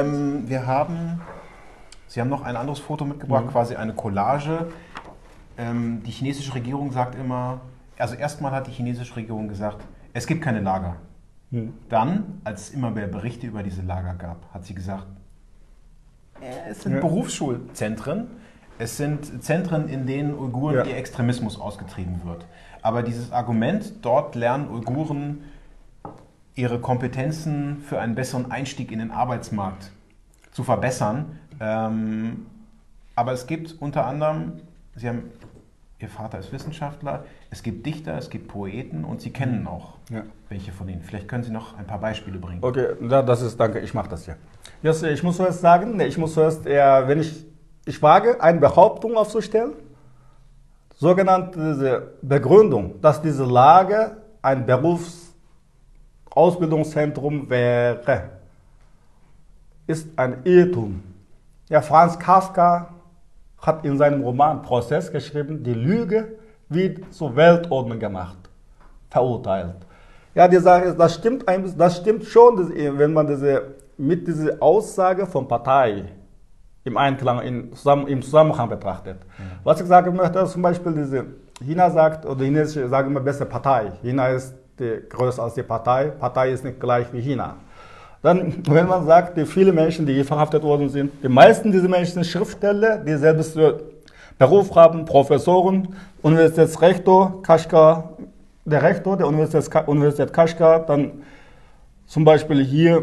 Sie haben noch ein anderes Foto mitgebracht, quasi eine Collage. Die chinesische Regierung sagt immer, also erstmal hat die chinesische Regierung gesagt, es gibt keine Lager. Dann, als es immer mehr Berichte über diese Lager gab, hat sie gesagt, es sind Berufsschulzentren, es sind Zentren, in denen Uiguren ihr Extremismus ausgetrieben wird. Aber dieses Argument, dort lernen Uiguren ihre Kompetenzen für einen besseren Einstieg in den Arbeitsmarkt zu verbessern. Aber es gibt unter anderem, Ihr Vater ist Wissenschaftler, es gibt Dichter, es gibt Poeten und Sie kennen auch welche von ihnen. Vielleicht können Sie noch ein paar Beispiele bringen. Okay, danke, ich mache das ja. Jetzt, ich muss zuerst sagen, ich wage, eine Behauptung aufzustellen, sogenannte Begründung, dass diese Lage ein Berufsausbildungszentrum wäre, ist ein Irrtum. Ja, Franz Kafka hat in seinem Roman Prozess geschrieben, die Lüge wird zur Weltordnung gemacht, verurteilt. Ja, die Sache ist, das stimmt schon, wenn man mit dieser Aussage von Partei im Einklang, im Zusammenhang betrachtet. Was ich sagen möchte, zum Beispiel China sagt, oder Chinesische sagen immer besser Partei. China ist größer als die Partei, Partei ist nicht gleich wie China. Dann, wenn man sagt, die viele Menschen, die verhaftet worden sind, die meisten dieser Menschen sind Schriftsteller, die selbst Beruf haben, Professoren, Universitätsrektor, Kashgar, der Rektor der Universität Kashgar, dann zum Beispiel hier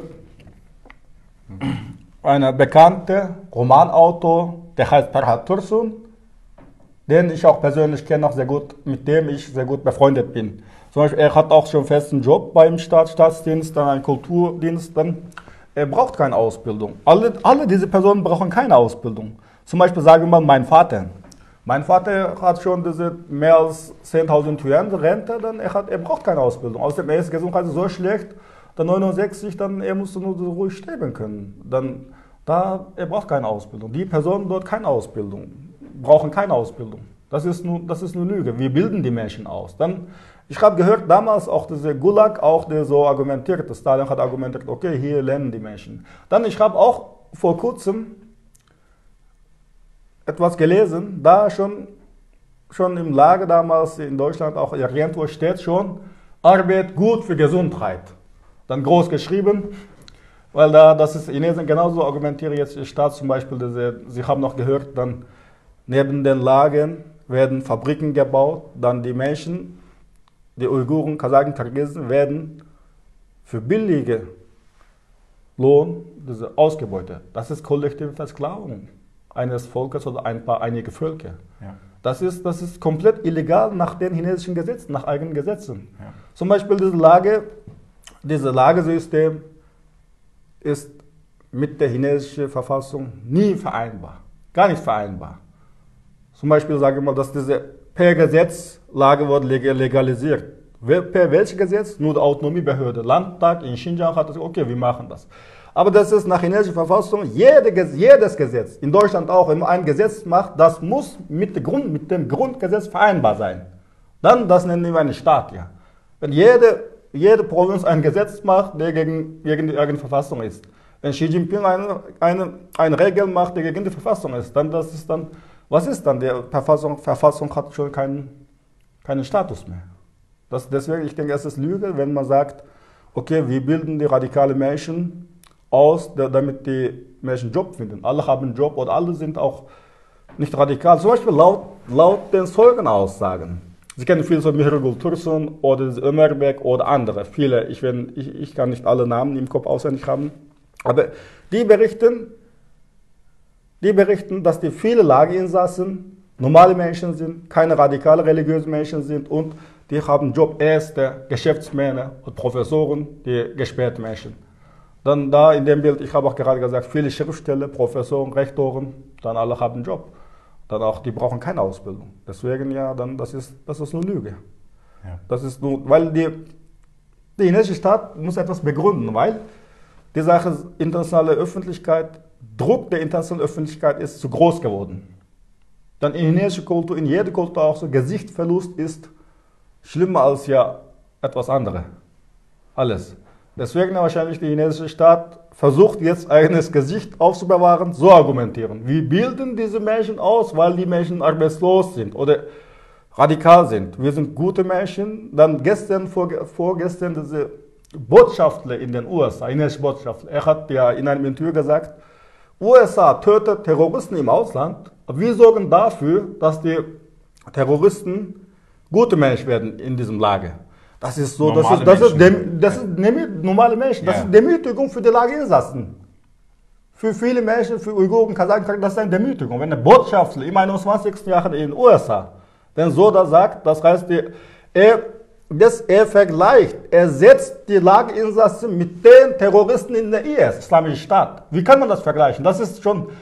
ein bekannter Romanautor, der heißt Ferhat Tursun, den ich auch persönlich kenne, auch sehr gut, mit dem ich sehr gut befreundet bin. Zum Beispiel, er hat auch schon einen festen Job beim Staatsdienst, dann einen Kulturdienst, er braucht keine Ausbildung. Alle diese Personen brauchen keine Ausbildung. Zum Beispiel sagen wir mal mein Vater. Mein Vater hat schon mehr als 10.000 Yuan Rente, er braucht keine Ausbildung. Außerdem ist Gesundheit so schlecht, dann 69, er muss nur so ruhig sterben können. Er braucht keine Ausbildung. Die Personen dort keine Ausbildung, brauchen keine Ausbildung. Das ist nur Lüge. Wir bilden die Menschen aus. Ich habe gehört, damals auch dieser Gulag, der so argumentiert, Stalin hat argumentiert, okay, hier lernen die Menschen. Ich habe auch vor kurzem etwas gelesen, da schon im Lager damals in Deutschland, auch irgendwo steht schon, Arbeit gut für Gesundheit. Dann groß geschrieben, weil das ist Chinesen genauso argumentieren jetzt die Staat zum Beispiel, Sie haben noch gehört, dann neben den Lagern werden Fabriken gebaut, dann die Menschen, die Uiguren, Kasachen, Kirgisen werden für billige Lohn ausgebeutet. Das ist kollektive Versklavung eines Volkes oder einige Völker. Ja. Das ist komplett illegal nach den chinesischen Gesetzen, nach eigenen Gesetzen. Ja. Zum Beispiel dieses Lagesystem ist mit der chinesischen Verfassung nie vereinbar, gar nicht vereinbar. Zum Beispiel sagen wir mal, dass per Gesetz Lage wird legalisiert. Per welches Gesetz? Nur die Autonomiebehörde. Landtag in Xinjiang hat gesagt, okay, wir machen das. Aber das ist nach chinesischer Verfassung jedes Gesetz, in Deutschland auch, wenn man ein Gesetz macht, das muss mit dem Grundgesetz vereinbar sein. Dann, das nennen wir einen Staat, ja. Wenn jede Provinz ein Gesetz macht, der gegen die eigene Verfassung ist. Wenn Xi Jinping eine Regel macht, die gegen die Verfassung ist, was ist dann? Die Verfassung hat schon keinen Status mehr. Deswegen, ich denke, es ist Lüge, wenn man sagt, okay, wir bilden die radikalen Menschen aus, damit die Menschen Job finden. Alle haben einen Job oder alle sind auch nicht radikal. Zum Beispiel laut den Zeugenaussagen. Sie kennen viele so Mihrgul Tursun oder Ömerbeck oder andere. Viele, ich kann nicht alle Namen im Kopf auswendig haben. Aber die berichten, dass die viele Lageinsassen normale Menschen sind, keine radikale religiöse Menschen sind und die haben Job, Ärzte, Geschäftsmänner und Professoren, die gesperrten Menschen. Dann da in dem Bild, ich habe auch gerade gesagt, viele Schriftsteller, Professoren, Rektoren, dann alle haben Job. Dann auch, die brauchen keine Ausbildung. Deswegen ja, dann das ist nur Lüge. Ja. Das ist nur, weil die chinesische Staat muss etwas begründen, weil die Sache internationale Öffentlichkeit, Druck der internationalen Öffentlichkeit ist zu groß geworden. Dann in chinesischer Kultur, in jeder Kultur auch so, Gesichtsverlust ist schlimmer als ja etwas anderes. Alles. Deswegen wahrscheinlich die chinesische Staat versucht jetzt eigenes Gesicht aufzubewahren, so argumentieren. Wir bilden diese Menschen aus, weil die Menschen arbeitslos sind oder radikal sind. Wir sind gute Menschen. Dann vorgestern diese Botschafter in den USA, chinesische Botschafter, er hat ja in einem Interview gesagt, USA tötet Terroristen im Ausland, aber wir sorgen dafür, dass die Terroristen gute Menschen werden in diesem Lager. Das ist so, das ist normale Menschen. Das ist Demütigung für die Lageinsassen. Für viele Menschen, für Uiguren, Kasachen, das ist eine Demütigung. Wenn der Botschafter im 21. Jahrhundert in den USA, wenn so das sagt, das heißt, er vergleicht, er setzt die Lageinsassen mit den Terroristen in der IS, Islamische Staat. Wie kann man das vergleichen? Das ist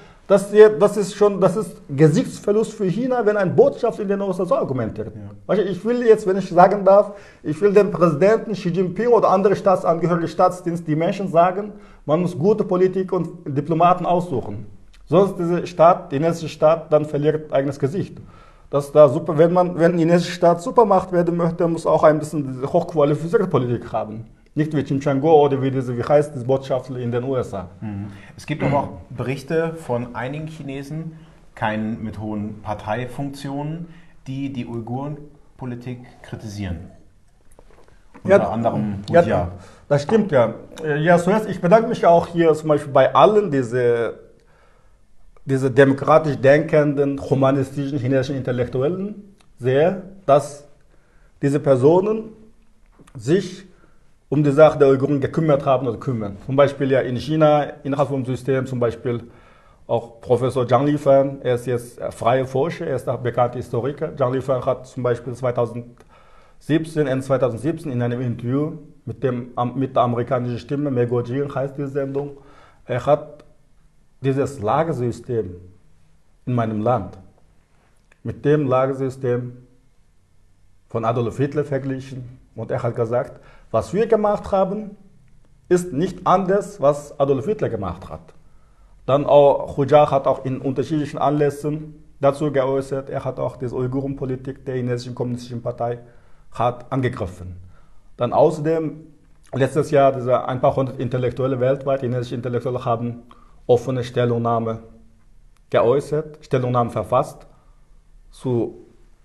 Gesichtsverlust für China, wenn ein Botschafter in den USA so argumentiert. Ja. Ich will jetzt, wenn ich sagen darf, ich will dem Präsidenten Xi Jinping oder andere Staatsangehörige Staatsdienst die Menschen sagen, man muss gute Politik und Diplomaten aussuchen. Sonst diese Staat, die chinesische Staat, dann verliert eigenes Gesicht. Das da super, wenn die chinesische Staat Supermacht werden möchte, muss auch ein bisschen hochqualifizierte Politik haben. Nicht wie Chimchango oder wie heißt diese Botschafter in den USA. Es gibt aber auch Berichte von einigen Chinesen, keinen mit hohen Parteifunktionen, die die Uigurenpolitik kritisieren. Unter anderem ja, das stimmt ja. Ja, zuerst, ich bedanke mich auch hier zum Beispiel bei allen diese demokratisch denkenden, humanistischen chinesischen Intellektuellen sehr, dass diese Personen sich um die Sache der Uiguren gekümmert haben oder kümmern. Zum Beispiel ja in China, innerhalb vom System, zum Beispiel auch Professor Zhang Lifan, er ist jetzt freier Forscher, er ist auch bekannter Historiker. Zhang Lifan hat zum Beispiel Ende 2017 in einem Interview mit der amerikanischen Stimme, Megojin heißt die Sendung, er hat dieses Lagersystem in meinem Land mit dem Lagersystem von Adolf Hitler verglichen und er hat gesagt, was wir gemacht haben, ist nicht anders, was Adolf Hitler gemacht hat. Dann auch Hujah hat auch in unterschiedlichen Anlässen dazu geäußert, er hat auch diese Uigurenpolitik der chinesischen kommunistischen Partei hat angegriffen. Dann außerdem, letztes Jahr, ein paar hundert Intellektuelle weltweit, chinesische Intellektuelle haben offene Stellungnahme geäußert, Stellungnahme verfasst zur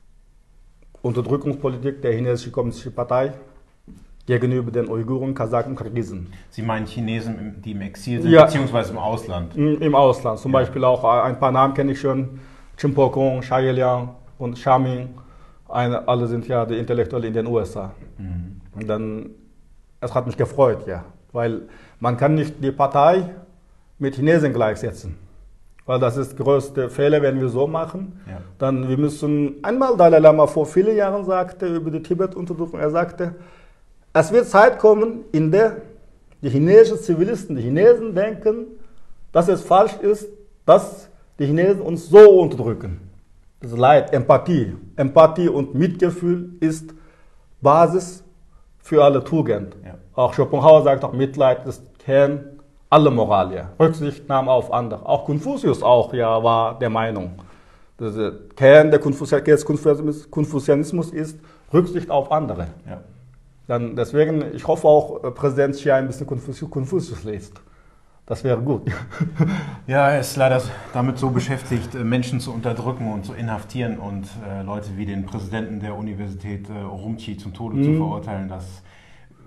Unterdrückungspolitik der chinesischen kommunistischen Partei gegenüber den Uiguren, Kasachen, Kirgisen. Sie meinen Chinesen, die im Exil sind, beziehungsweise im Ausland? Im Ausland. Zum Beispiel auch ein paar Namen kenne ich schon. Chimpokong, Xia Yeliang und Xiaoming. Alle sind ja die Intellektuelle in den USA. Und dann, es hat mich gefreut, ja. Weil man kann nicht die Partei mit Chinesen gleichsetzen. Weil das ist der größte Fehler, wenn wir so machen. Ja. Dann wir müssen, einmal Dalai Lama vor vielen Jahren sagte über die Tibet-Unterdrückung, er sagte, es wird Zeit kommen, in der die chinesischen Zivilisten, die Chinesen denken, dass es falsch ist, dass die Chinesen uns so unterdrücken. Das Leid, Empathie und Mitgefühl ist Basis für alle Tugend. Ja. Auch Schopenhauer sagt auch, Mitleid ist Kern aller Moralia. Rücksichtnahme auf andere. Auch Konfuzius war der Meinung. Der Kern des Konfuzianismus ist Rücksicht auf andere. Ja. Dann deswegen, ich hoffe auch, Präsident Xi ein bisschen Konfuzius liest. Das wäre gut. Ja, er ist leider damit so beschäftigt, Menschen zu unterdrücken und zu inhaftieren und Leute wie den Präsidenten der Universität Urumqi zum Tode zu verurteilen, dass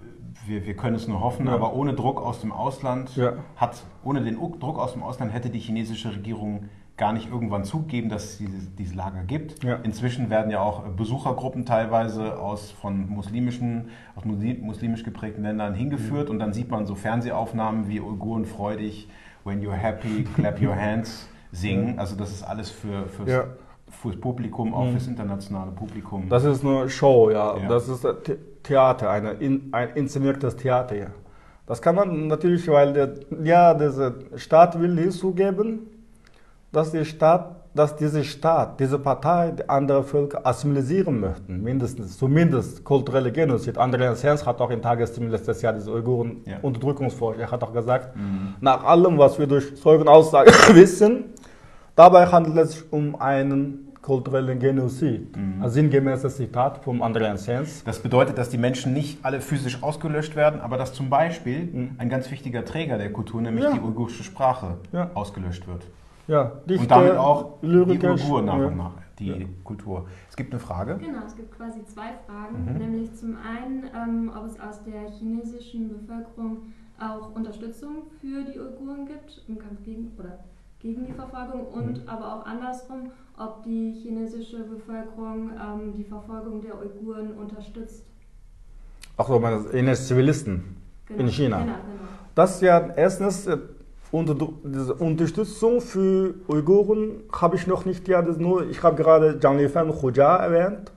wir können es nur hoffen, aber ohne Druck aus dem Ausland ohne den Druck aus dem Ausland hätte die chinesische Regierung gar nicht irgendwann zugeben, dass es diese Lager gibt. Ja. Inzwischen werden ja auch Besuchergruppen teilweise aus muslimisch geprägten Ländern hingeführt und dann sieht man so Fernsehaufnahmen wie Uiguren freudig, when you're happy, clap your hands singen. Also das ist alles fürs Publikum, auch fürs internationale Publikum. Das ist eine Show, ja. Das ist Theater, ein inszeniertes Theater. Ja. Das kann man natürlich, weil dieser Staat will nicht zugeben, dass diese Partei andere Völker assimilisieren möchten, zumindest kulturelle Genozid. Andreas Ernst hat auch in Tagesthemen letztes Jahr diese Uiguren-Unterdrückungsforscher, hat auch gesagt, nach allem, was wir durch Zeugenaussagen wissen, dabei handelt es sich um einen kulturellen Genozid. Ein sinngemäßes Zitat vom Andreas Ernst. Das bedeutet, dass die Menschen nicht alle physisch ausgelöscht werden, aber dass zum Beispiel ein ganz wichtiger Träger der Kultur, nämlich die uigurische Sprache, ausgelöscht wird. Ja, und damit auch die Uiguren nach und nach, die Kultur. Es gibt eine Frage. Genau, es gibt quasi zwei Fragen. Nämlich zum einen, ob es aus der chinesischen Bevölkerung auch Unterstützung für die Uiguren gibt im Kampf gegen die Verfolgung und aber auch andersrum, ob die chinesische Bevölkerung die Verfolgung der Uiguren unterstützt. Ach so, meine Zivilisten in China. Genau. Das ist ja erstens... diese Unterstützung für Uiguren habe ich noch nicht, ich habe gerade Zhang Lifan und Hujia erwähnt,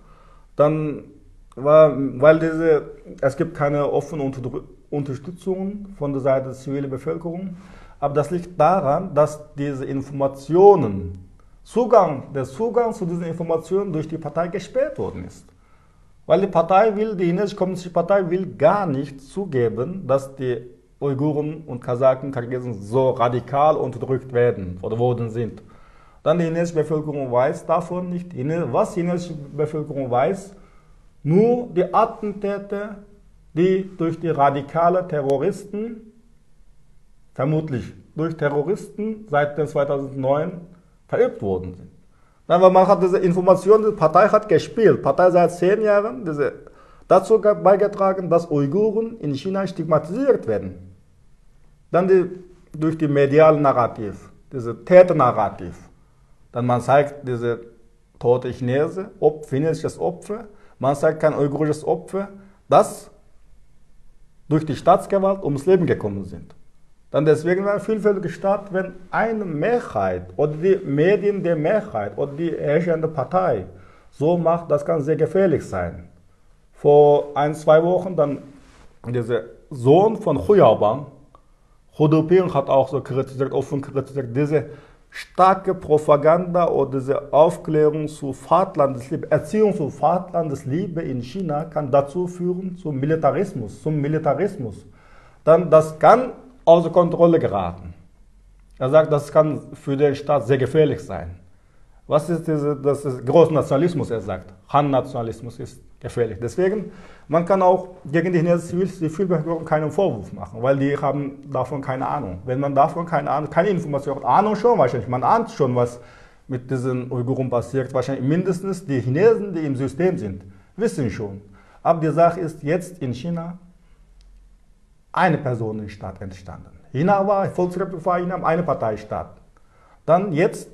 es gibt keine offene Unterstützung von der Seite der zivilen Bevölkerung, aber das liegt daran, dass diese Informationen, der Zugang zu diesen Informationen durch die Partei gesperrt worden ist. Weil die chinesische Kommunistische Partei will gar nicht zugeben, dass die Uiguren und Kasachen, Kirgisen so radikal unterdrückt werden oder worden sind. Dann die chinesische Bevölkerung weiß davon nicht. Was die chinesische Bevölkerung weiß, nur die Attentäter, die durch die radikalen Terroristen, vermutlich durch Terroristen seit 2009 verübt worden sind. Dann, weil man hat diese Information, die Partei hat gespielt. Die Partei seit 10 Jahren dazu beigetragen, dass Uiguren in China stigmatisiert werden. Dann durch die mediale Narrativ, diese Täternarrativ. Dann man zeigt diese tote chinesisches Opfer, man zeigt kein uigurisches Opfer, das durch die Staatsgewalt ums Leben gekommen sind. Dann deswegen ein vielfältiger Staat, wenn eine Mehrheit oder die Medien der Mehrheit oder die herrschende Partei so macht, das kann sehr gefährlich sein. Vor 1-2 Wochen dann dieser Sohn von Hu Yaobang, Hu Duping hat auch so offen kritisiert, diese starke Propaganda oder diese Aufklärung zu Vaterlandesliebe, Erziehung zu Vaterlandesliebe in China kann dazu führen zum Militarismus. Dann das kann außer Kontrolle geraten. Er sagt, das kann für den Staat sehr gefährlich sein. Was ist das ist Großnationalismus, er sagt. Han-Nationalismus ist gefährlich. Deswegen, man kann auch gegen die chinesische Zivilbevölkerung keinen Vorwurf machen, weil die haben davon keine Ahnung. Wenn man davon keine Information hat, Ahnung schon wahrscheinlich, man ahnt schon, was mit diesen Uiguren passiert, wahrscheinlich mindestens die Chinesen, die im System sind, wissen schon. Aber die Sache ist jetzt in China eine Personenstaat entstanden. China war, Volksrepublik war China eine Parteistaat. Dann jetzt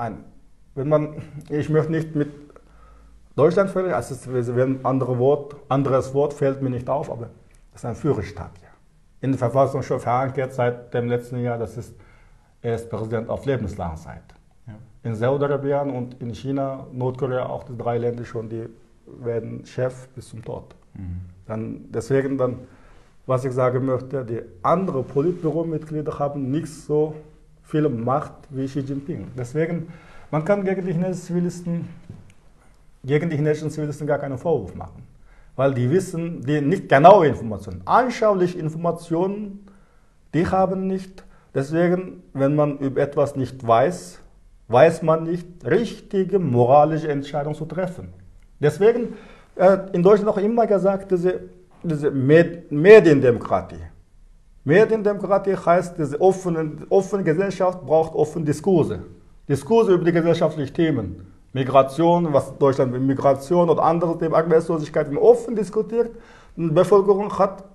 ich möchte nicht mit Deutschland vergleichen, ein anderes Wort fällt mir nicht auf, aber das ist ein Führerstaat. Ja. In der Verfassung schon verankert seit dem letzten Jahr, er ist Präsident auf lebenslange Zeit. Ja. In Saudi-Arabien und in China, Nordkorea, auch die 3 Länder schon, die werden Chef bis zum Tod. Deswegen, was ich sagen möchte, die anderen Politbüro-Mitglieder haben nicht so viel Macht wie Xi Jinping. Deswegen, man kann gegen die chinesischen Zivilisten gar keinen Vorwurf machen. Weil die wissen, die nicht genaue Informationen, anschauliche Informationen, die haben nicht. Deswegen, wenn man über etwas nicht weiß, weiß man nicht, richtige moralische Entscheidungen zu treffen. Deswegen, in Deutschland auch immer gesagt, diese Mediendemokratie. Mediendemokratie heißt, diese offene Gesellschaft braucht offene Diskurse. Diskurse über die gesellschaftlichen Themen. Migration, was Deutschland mit Migration oder andere Themen, Arbeitslosigkeit, offen diskutiert. Die Bevölkerung hat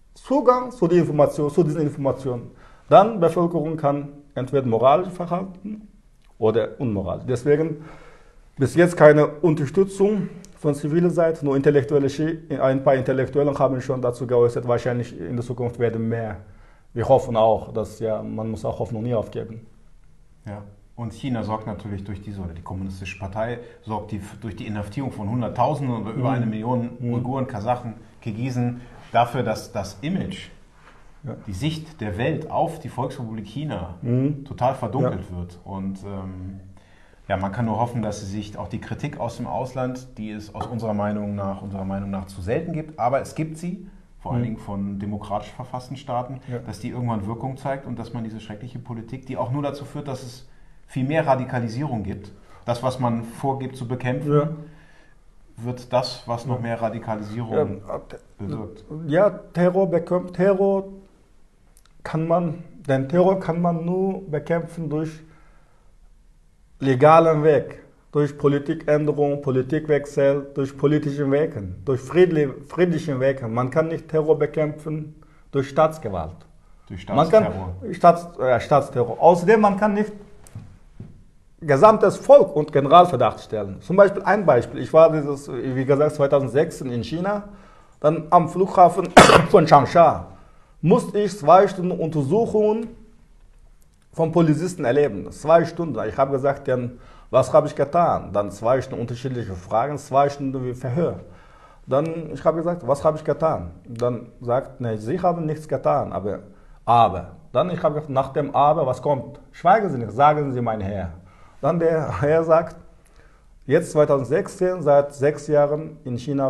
Zugang zu, zu diesen Informationen. Dann die Bevölkerung kann entweder moralisch verhalten oder unmoralisch. Deswegen bis jetzt keine Unterstützung von ziviler Seite, nur ein paar Intellektuellen haben schon dazu geäußert, wahrscheinlich in der Zukunft werden mehr. Wir hoffen auch, dass man muss auch Hoffnung nie aufgeben. Ja. Und China sorgt natürlich durch die Kommunistische Partei, sorgt durch die Inhaftierung von Hunderttausenden oder über 1 Million Uiguren, Kasachen, Kirgisen dafür, dass das Image, die Sicht der Welt auf die Volksrepublik China total verdunkelt wird. Und man kann nur hoffen, dass sich auch die Kritik aus dem Ausland, die es aus unserer Meinung nach zu selten gibt, aber es gibt sie, vor allen Dingen von demokratisch verfassten Staaten, dass die irgendwann Wirkung zeigt und dass man diese schreckliche Politik, die auch nur dazu führt, dass es viel mehr Radikalisierung gibt, das, was man vorgibt zu bekämpfen, wird das, was noch mehr Radikalisierung bewirkt. Ja, Terror kann man nur bekämpfen durch legalen Weg, durch Politikänderung, Politikwechsel, durch politischen Wegen, durch friedlichen Wegen. Man kann nicht Terror bekämpfen durch Staatsgewalt. Durch Staatsterror. Staatsterror. Außerdem, man kann nicht gesamtes Volk und Generalverdacht stellen. Zum Beispiel ein Beispiel. Ich war wie gesagt, 2006 in China, dann am Flughafen von Changsha musste ich 2 Stunden Untersuchungen von Polizisten erleben. 2 Stunden. Ich habe gesagt, was habe ich getan? Dann 2 Stunden unterschiedliche Fragen, 2 Stunden wie Verhör. Dann, ich habe gesagt, was habe ich getan? Dann sagt, nee, Sie haben nichts getan, aber. Dann, ich habe gesagt, nach dem Aber, was kommt? Schweigen Sie nicht, sagen Sie, mein Herr. Dann der Herr sagt, jetzt 2016, seit 6 Jahren in China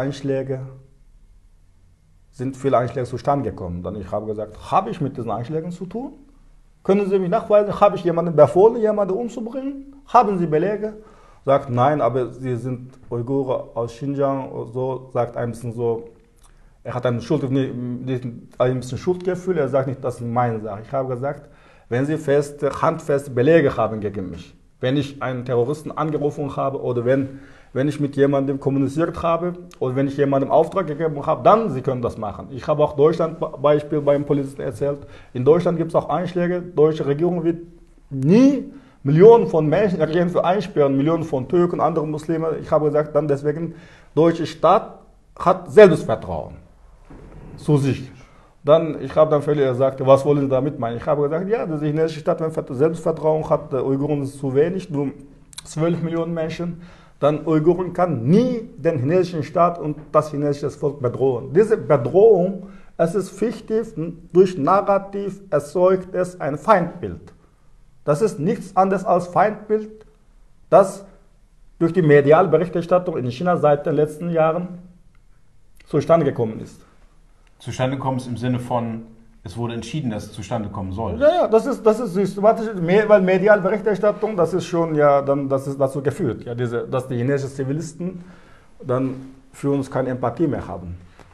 sind viele Einschläge zustande gekommen. Dann ich habe gesagt, habe ich mit diesen Einschlägen zu tun? Können Sie mich nachweisen? Habe ich jemanden befohlen, jemanden umzubringen? Haben Sie Belege? Sagt, nein, aber Sie sind Uigurer aus Xinjiang. So sagt ein bisschen so, er hat ein bisschen Schuldgefühl. Er sagt nicht, das ist meine Sache. Ich habe gesagt, wenn Sie handfeste Belege haben gegen mich, wenn ich einen Terroristen angerufen habe oder wenn ich mit jemandem kommuniziert habe oder wenn ich jemandem Auftrag gegeben habe, dann Sie können das machen. Ich habe auch Deutschland-Beispiel beim Polizisten erzählt. In Deutschland gibt es auch Einschläge. Die deutsche Regierung wird nie Millionen von Menschen irgendwo einsperren, Millionen von Türken, andere Muslime. Ich habe gesagt, dann deswegen, deutsche Staat hat Selbstvertrauen zu sich. Ich habe dann völlig gesagt, was wollen Sie damit meinen? Ich habe gesagt, ja, die chinesische Staat, wenn Selbstvertrauen hat, Uiguren ist zu wenig, nur 12 Millionen Menschen. Dann Uiguren kann nie den chinesischen Staat und das chinesische Volk bedrohen. Diese Bedrohung, es ist fiktiv, durch Narrativ erzeugt es ein Feindbild. Das ist nichts anderes als Feindbild, das durch die mediale Berichterstattung in China seit den letzten Jahren zustande gekommen ist. Zustande kommt es im Sinne von, es wurde entschieden, dass es zustande kommen soll. Ja, das ist systematisch, weil mediale Berichterstattung, das ist schon das ist dazu geführt, dass die chinesischen Zivilisten dann für uns keine Empathie mehr haben.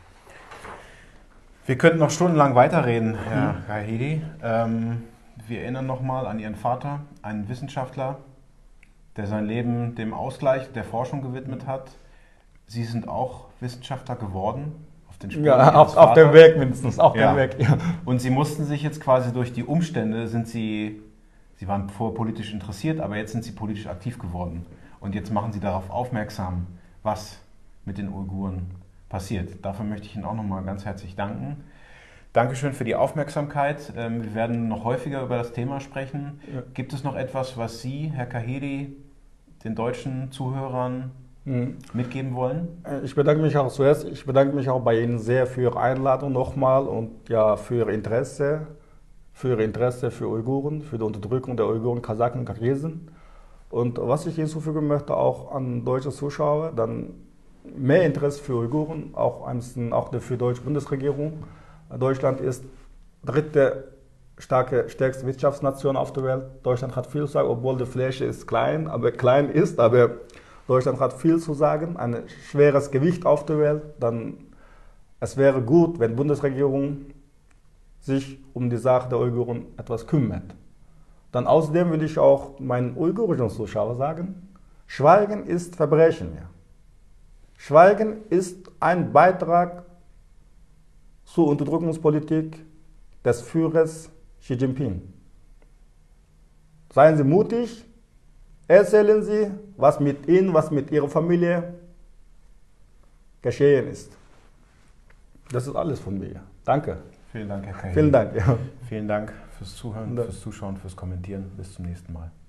Wir könnten noch stundenlang weiterreden, Herr Kahedi. Wir erinnern nochmal an Ihren Vater, einen Wissenschaftler, der sein Leben dem Ausgleich der Forschung gewidmet hat. Sie sind auch Wissenschaftler geworden. Auf dem Weg mindestens, auf dem Weg. Ja. Und Sie mussten sich jetzt quasi durch die Umstände, Sie waren vorher politisch interessiert, aber jetzt sind Sie politisch aktiv geworden. Und jetzt machen Sie darauf aufmerksam, was mit den Uiguren passiert. Dafür möchte ich Ihnen auch nochmal ganz herzlich danken. Dankeschön für die Aufmerksamkeit. Wir werden noch häufiger über das Thema sprechen. Ja. Gibt es noch etwas, was Sie, Herr Kahedi, den deutschen Zuhörern mitgeben wollen? Ich bedanke mich auch zuerst. Ich bedanke mich auch bei Ihnen sehr für Ihre Einladung nochmal und für Ihr Interesse für Uiguren, für die Unterdrückung der Uiguren, Kasachen und Kirgisen. Und was ich hinzufügen möchte, auch an deutsche Zuschauer, dann mehr Interesse für Uiguren, auch für die deutsche Bundesregierung. Deutschland ist dritte stärkste Wirtschaftsnation auf der Welt. Deutschland hat viel zu sagen, obwohl die Fläche klein ist, aber Deutschland hat viel zu sagen, ein schweres Gewicht auf der Welt. Dann es wäre gut, wenn die Bundesregierung sich um die Sache der Uiguren etwas kümmert. Dann außerdem will ich auch meinen uigurischen Zuschauern sagen, Schweigen ist Verbrechen. Schweigen ist ein Beitrag zur Unterdrückungspolitik des Führers Xi Jinping. Seien Sie mutig, erzählen Sie, was mit Ihnen, was mit Ihrer Familie geschehen ist. Das ist alles von mir. Danke. Vielen Dank, Herr Kaheli. Vielen Dank. Ja. Vielen Dank fürs Zuhören, fürs Zuschauen, fürs Kommentieren. Bis zum nächsten Mal.